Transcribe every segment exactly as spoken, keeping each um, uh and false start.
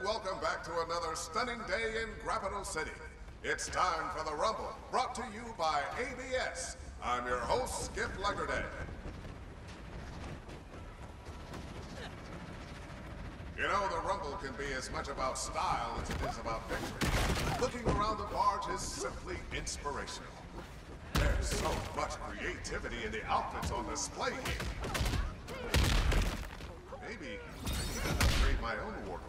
welcome back to another stunning day in Grappital City. It's time for the Rumble, brought to you by A B S. I'm your host, Skip Lagerday. You know, the Rumble can be as much about style as it is about victory. Looking around the barge is simply inspirational. There's so much creativity in the outfits on display here. Maybe I can upgrade my own wardrobe.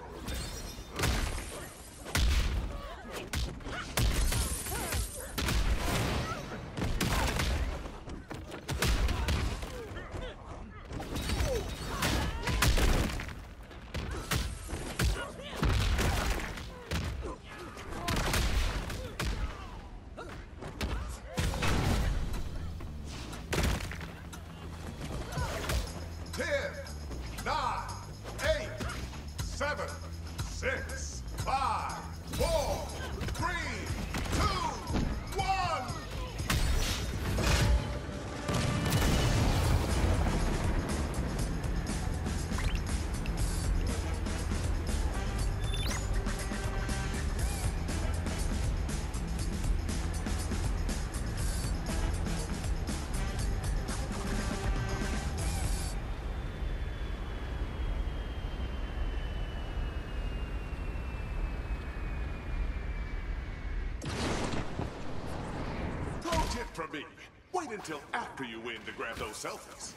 Six, five, four, three, two, one! Tip from me. Wait until after you win to grab those selfies.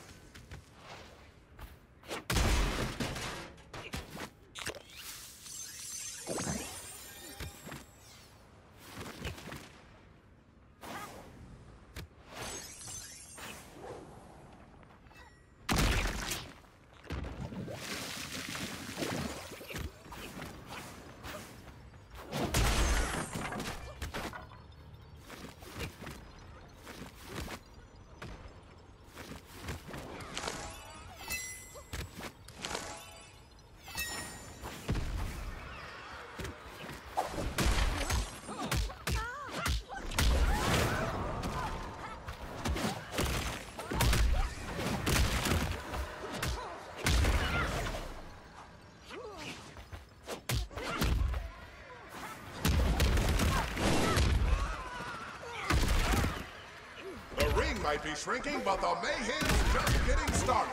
Might be shrinking, but the mayhem's just getting started.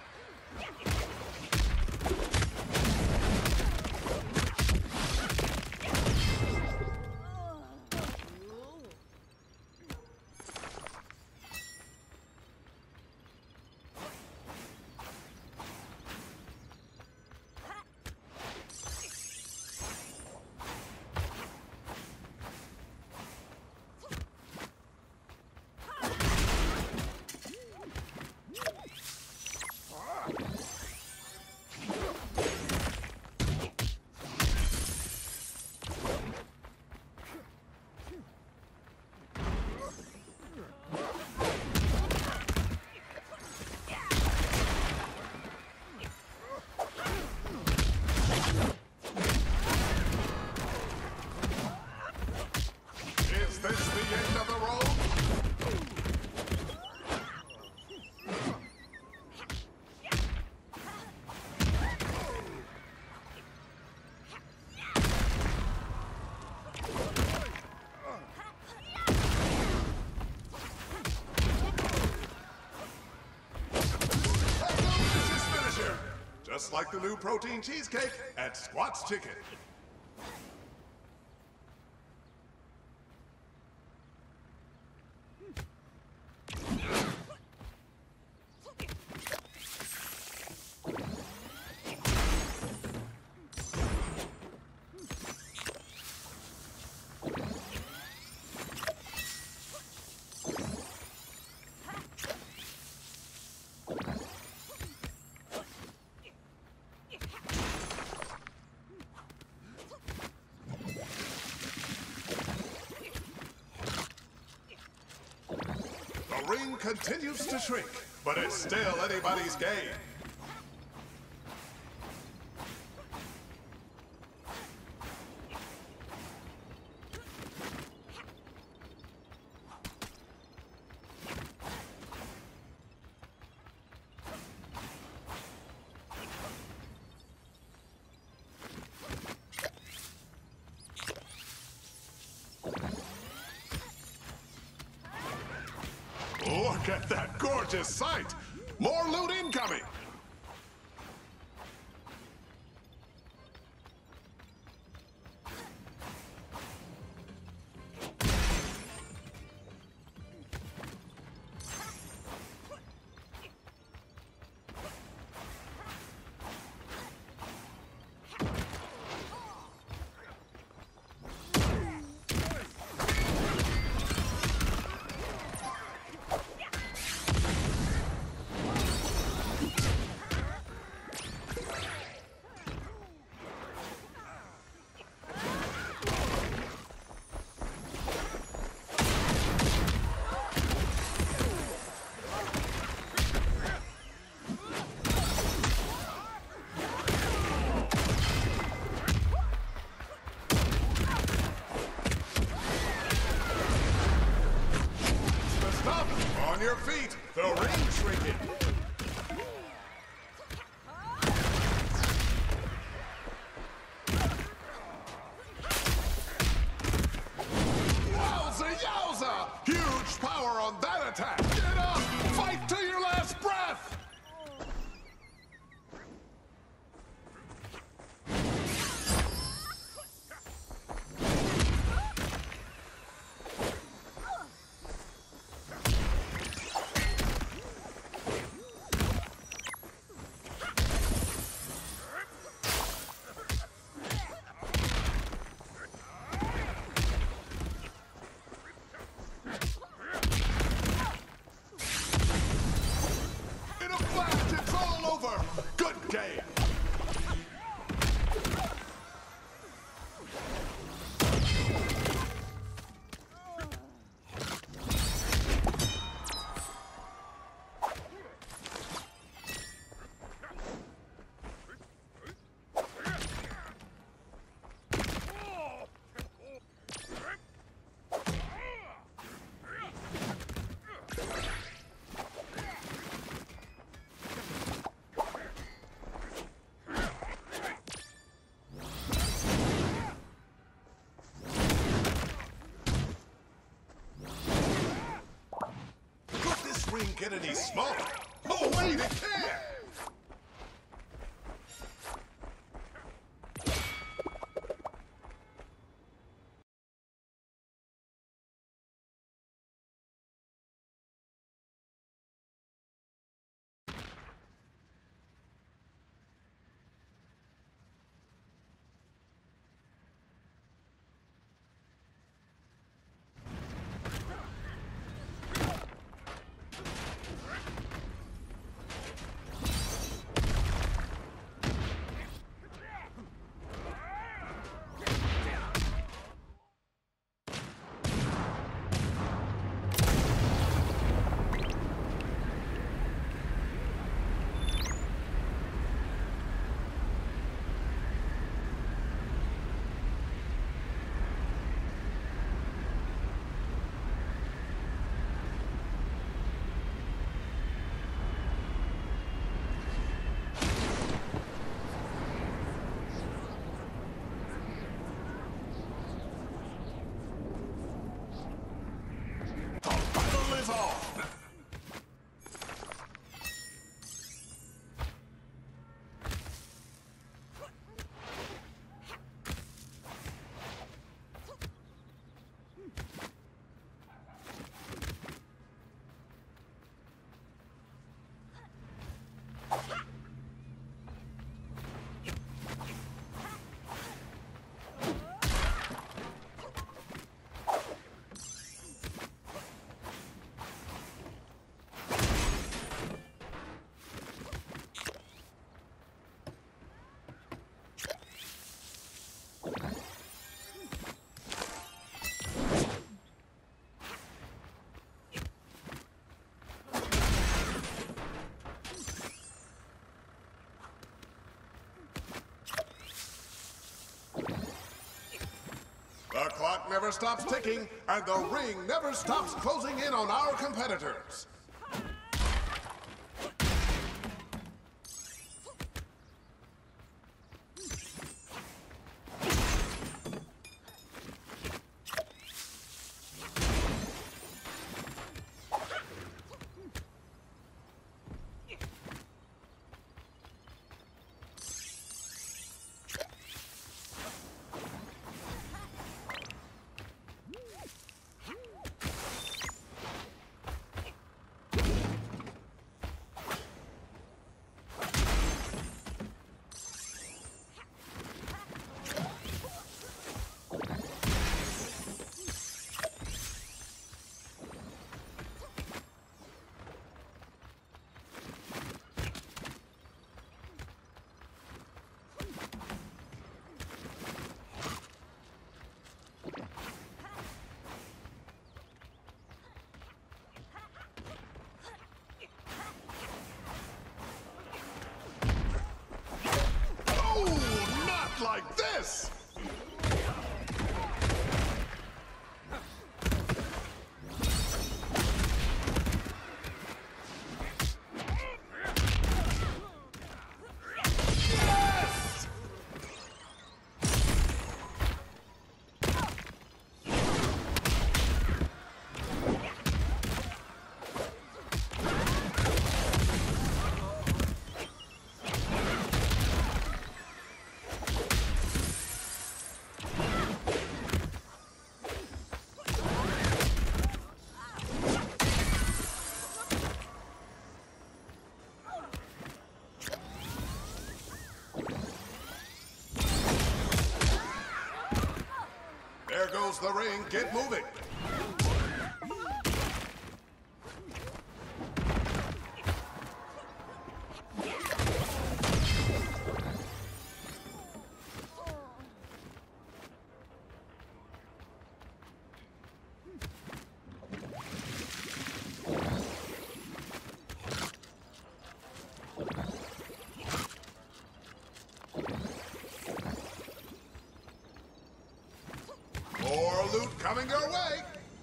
Just like the new protein cheesecake at Squat's Chicken. The ring continues to shrink, but it's still anybody's game. Look at that gorgeous sight! More loot incoming! On your feet, the ring's shrinking. Wowza yowza! Huge power on that attack! Get up! Fight to your last breath! Good game! Ring get any smaller? Oh wait, it can! The clock never stops ticking, and the ring never stops closing in on our competitors. There goes the ring. Get moving. More loot coming your way.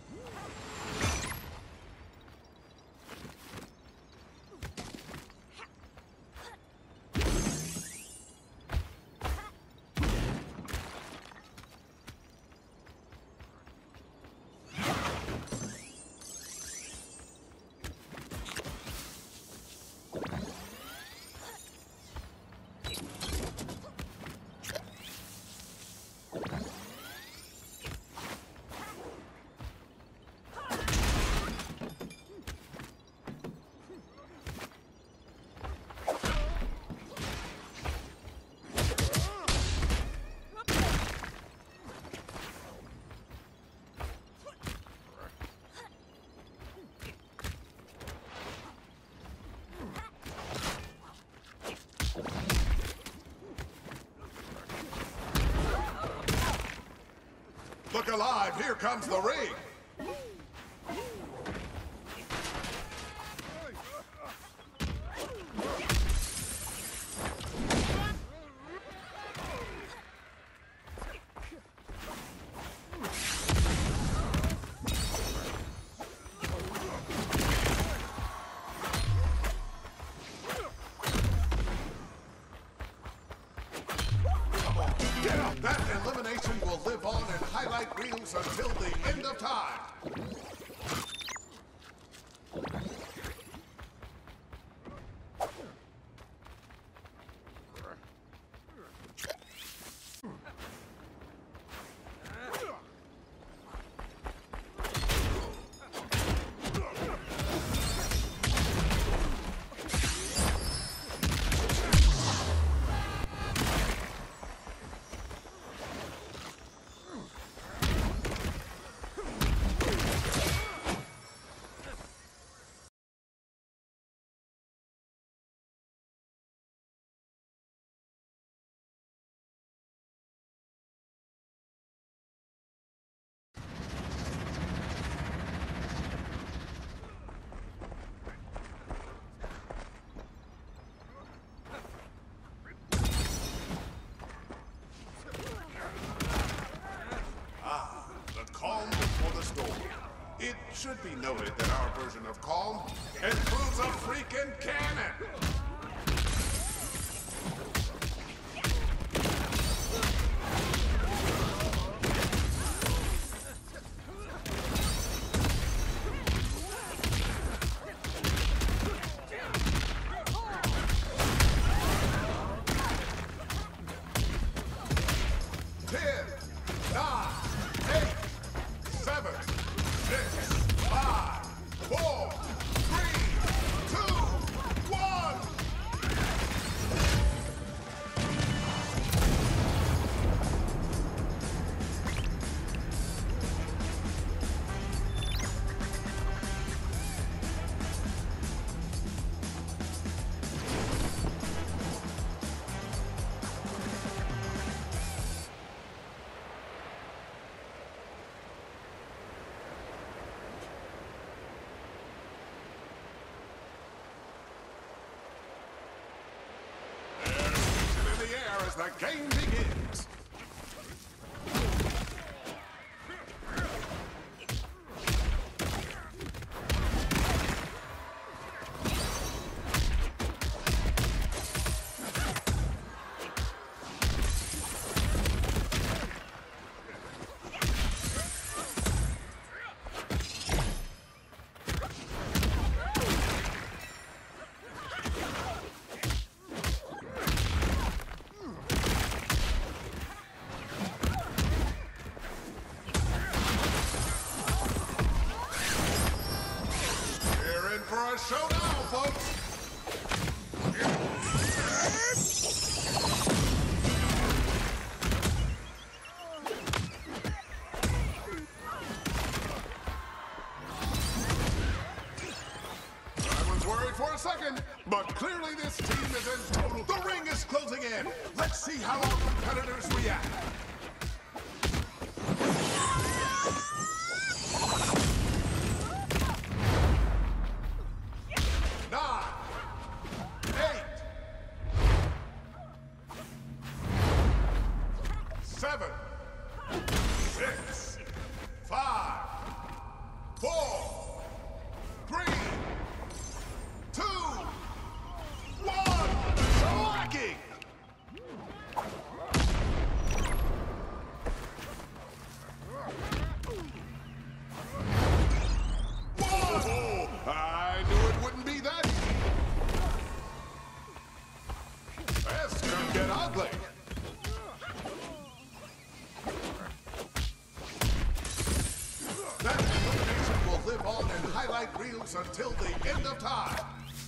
Look alive, here comes the ring! Get up! That elimination will live on in highlight reels until the end of time! It should be noted that our version of Calm includes a freaking cannon! Ten, nine, eight, seven, six, five, four, three, two, one. As the game begins. For a showdown, folks! but clearly this team is in total. The ring is closing in. Let's see how our competitors react. Nine, eight, seven, six, five, four, three, two, one, slacking! Whoa! I knew it wouldn't be that easy. This could get ugly. That elimination will live on in highlight reels until the end of time.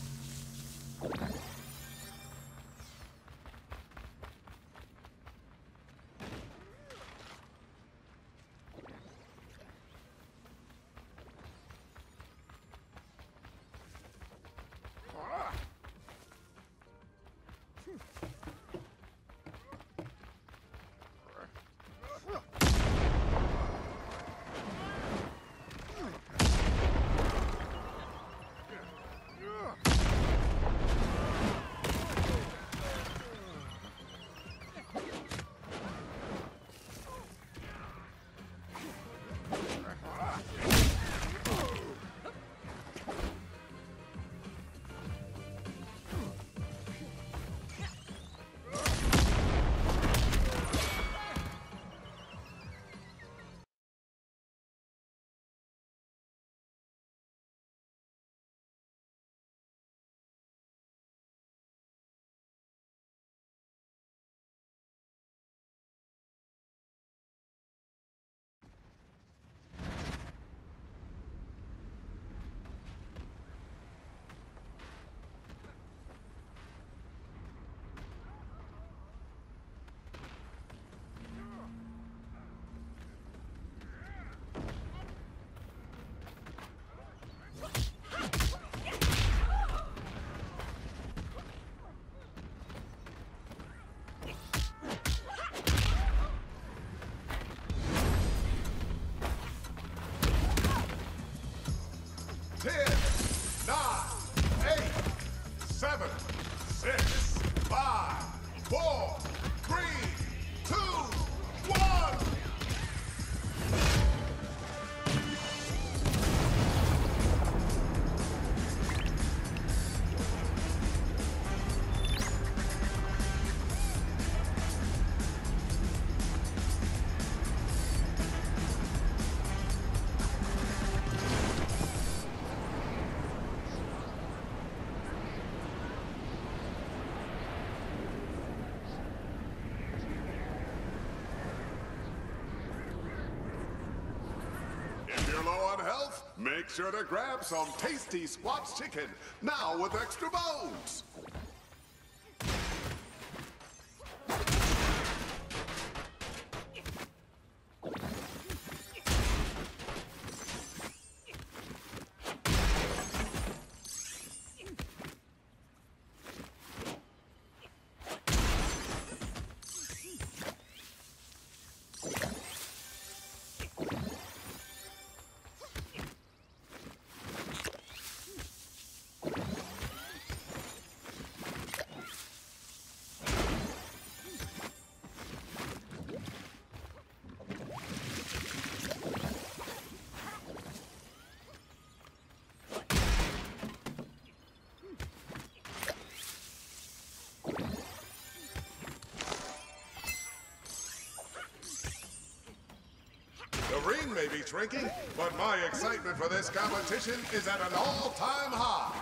Ten, nine, eight, seven, six, five, four, three, two, one. If you're low on health, make sure to grab some tasty Squatch chicken, now with extra bones. The ring may be shrinking, but my excitement for this competition is at an all-time high.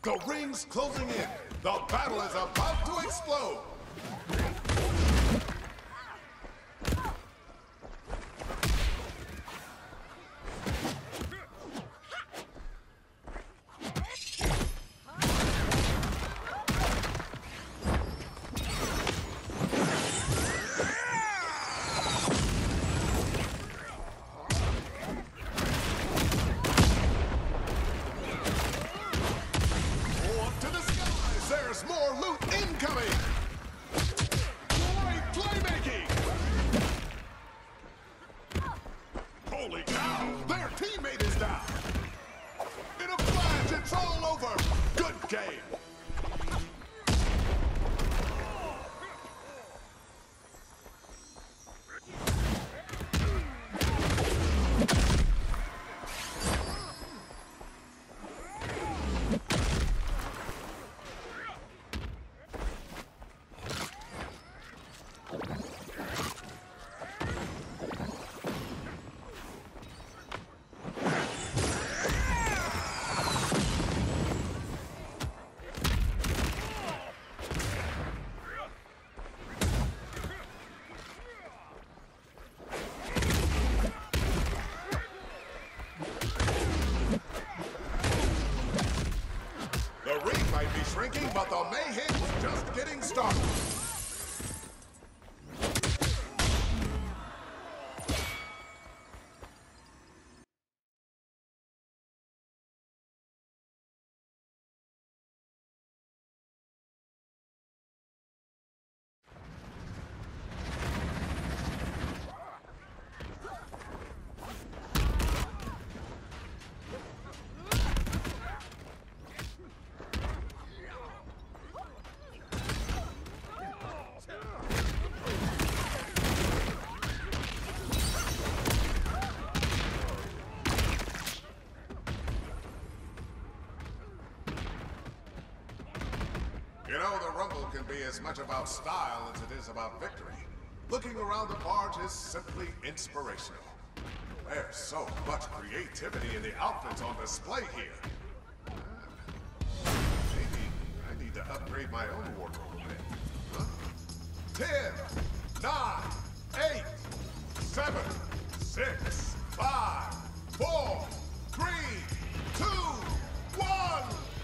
The ring's closing in. The battle is about to explode. Shrinking, but the mayhem's just getting started. You know, the Rumble can be as much about style as it is about victory. Looking around the barge is simply inspirational. There's so much creativity in the outfits on display here. Maybe I need to upgrade my own wardrobe a bit. Huh? Ten, nine, eight, seven, six, five, four, three, two, one!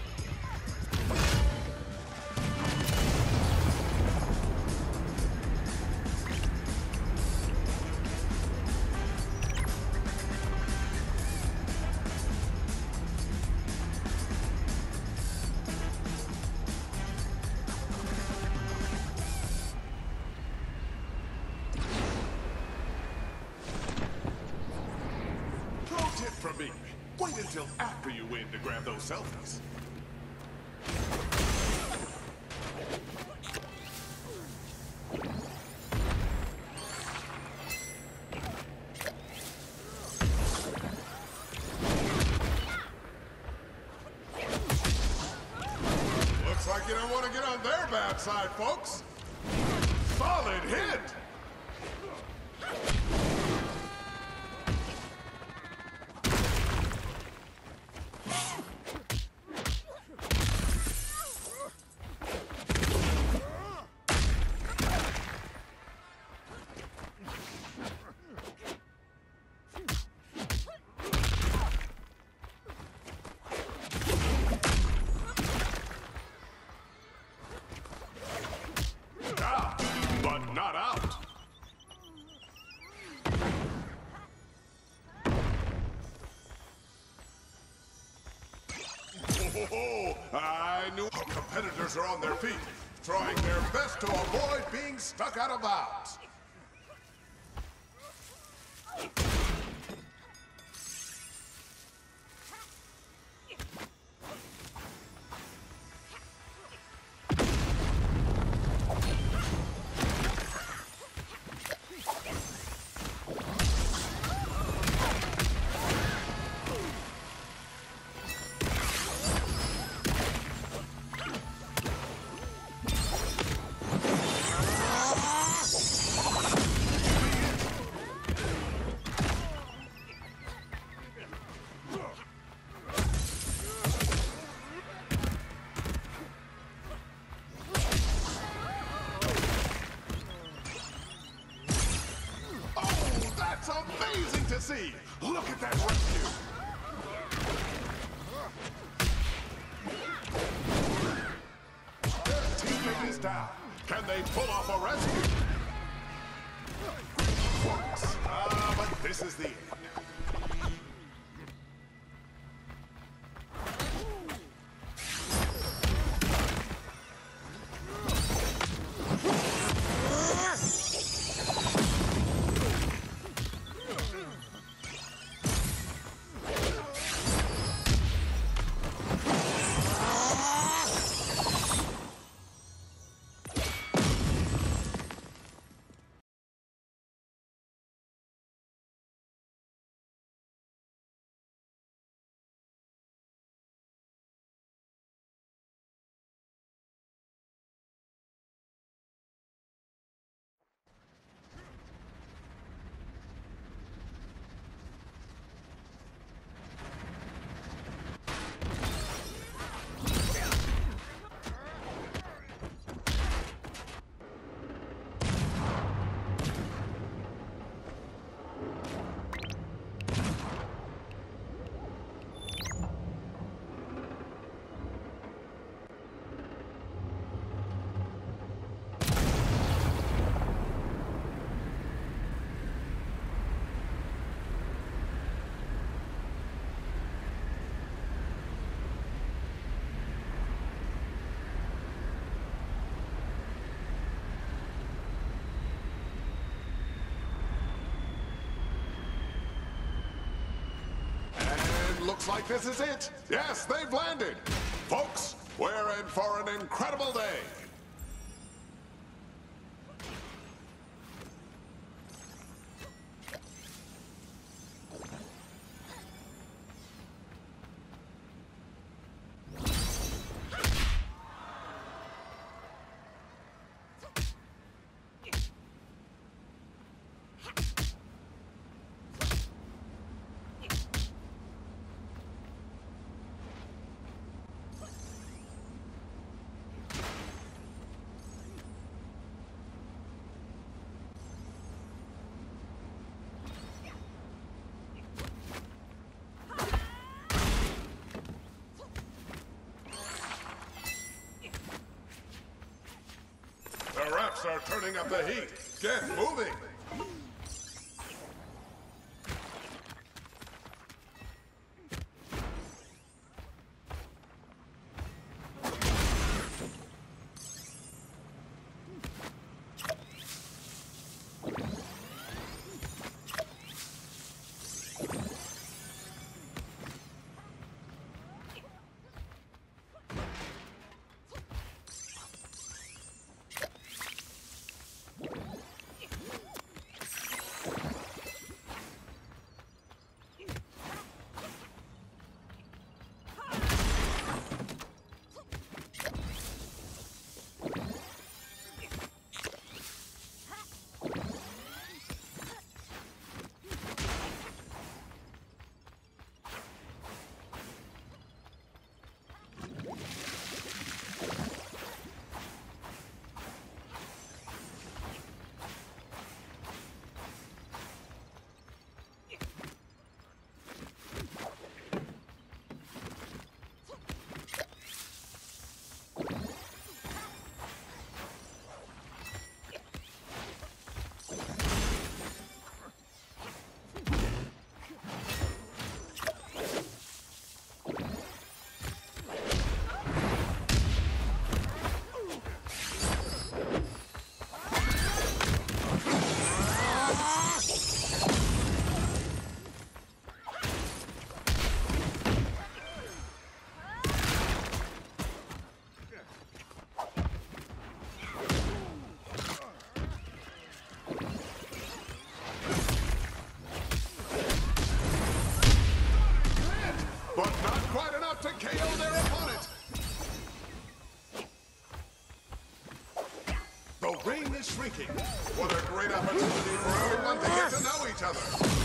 From me. Wait until after you win to grab those selfies. Looks like you don't want to get on their bad side, folks. Solid hit! But not out. Oh, I knew our competitors are on their feet, trying their best to avoid being stuck out of bounds. That's amazing to see! Look at that rescue! Their teammate is down. Can they pull off a rescue? Once. Ah, but this is the end. Looks like this is it. Yes, they've landed. Folks, we're in for an incredible day. The refs are turning up the heat. Get moving! But not quite enough to K O their opponent. The ring is shrinking. What a great opportunity for everyone to get to know each other.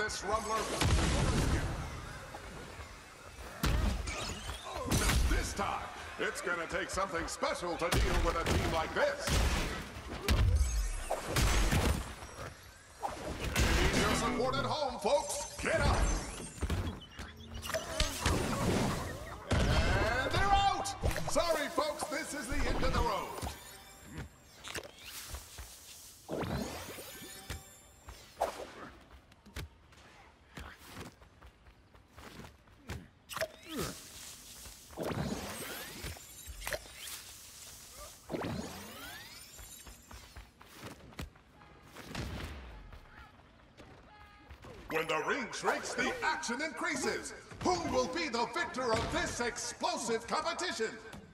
this, Rumbler. This time, it's gonna take something special to deal with a team like this. Need your support at home, folks. Get up. And they're out. Sorry, folks, this is the end of the road. When the ring shrinks, the action increases. Who will be the victor of this explosive competition?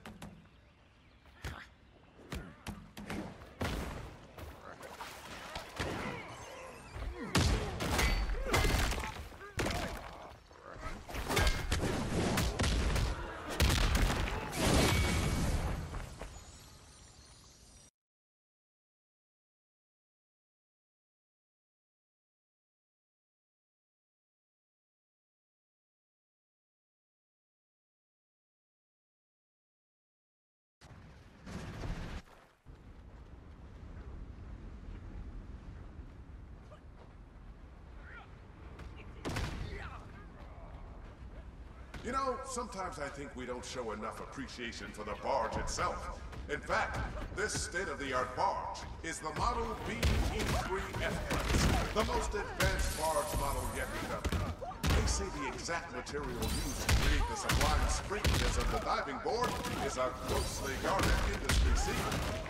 You know, sometimes I think we don't show enough appreciation for the barge itself. In fact, this state-of-the-art barge is the Model B E three F class, the most advanced barge model yet developed. They say the exact material used to create the sublime springiness of the diving board is a closely guarded industry secret.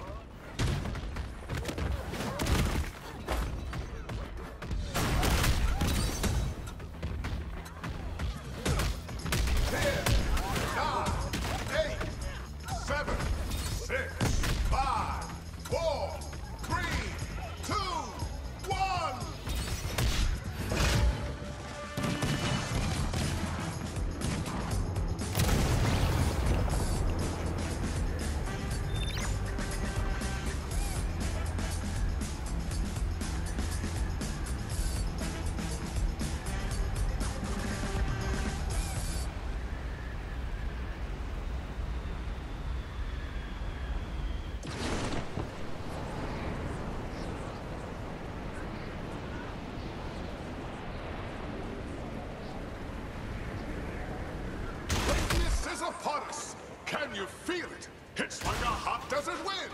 Upon us. Can you feel it? It's like a hot desert wind.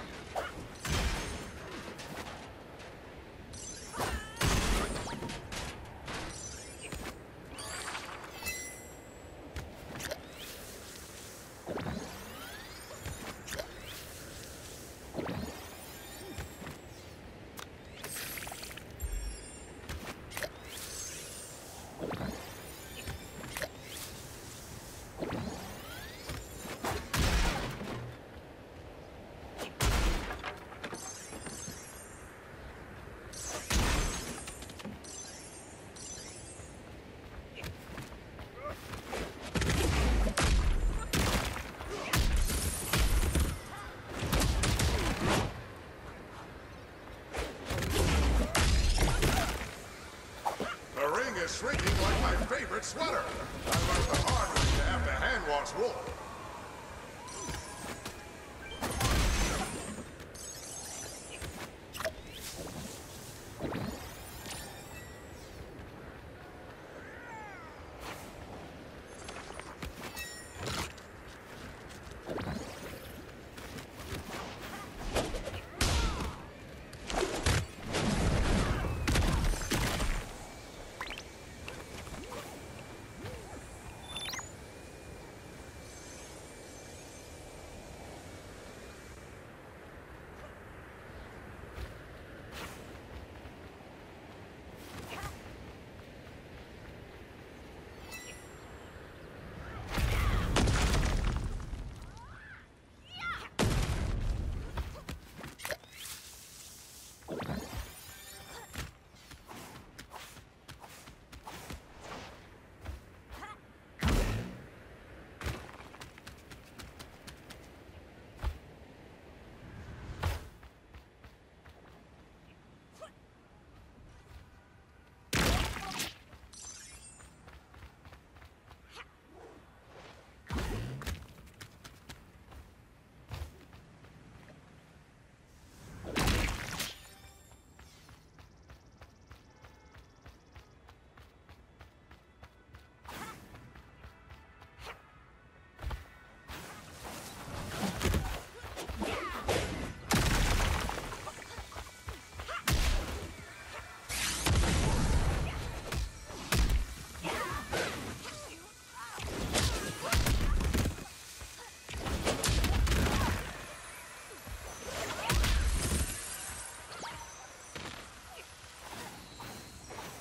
Shrinking like my favorite sweater. I learned the hard way to have to hand wash wool.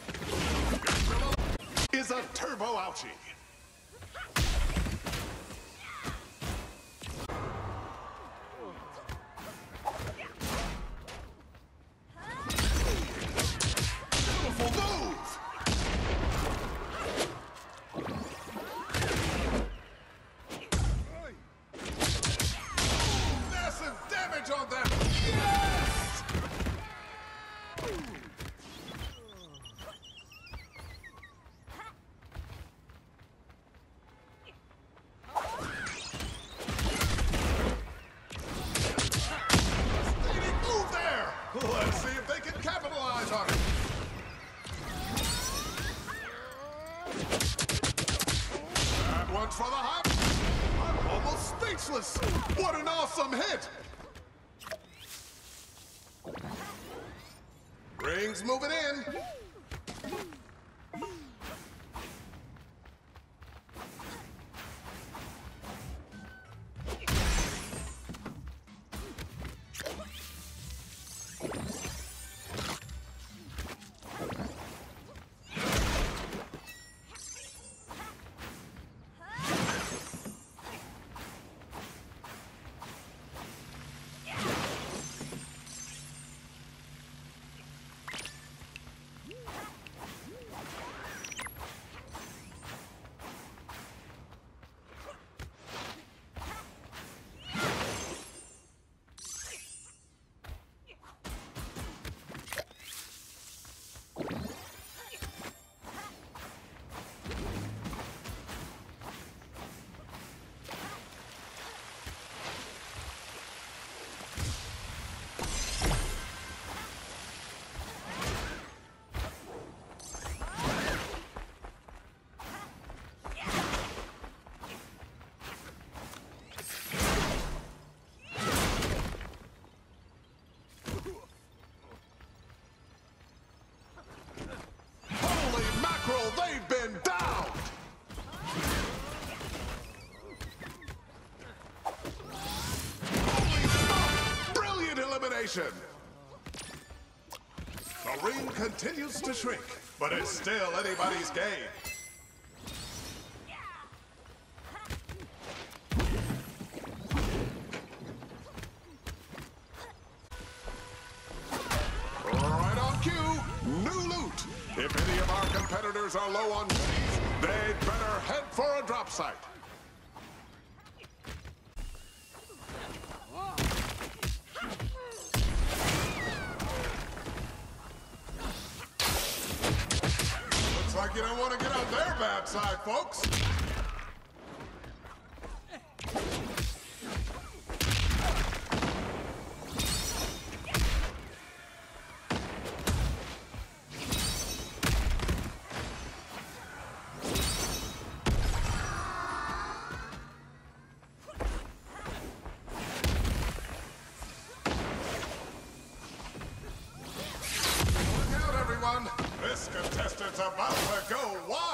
Is a turbo ouchie. Beautiful move! Massive damage on them! Yes! Leading move there! Let's see if they can capitalize on it. That one's for the hop. I'm almost speechless. What an awesome hit! Rings moving in. Holy mackerel, they've been downed! Holy smoke! Brilliant elimination! The ring continues to shrink, but it's still anybody's game. Right on cue, new loot. If any of our competitors are low on goodies, they'd better head for a drop site. Looks like you don't want to get on their bad side, folks. Look out, everyone! This contestant's about to go wild!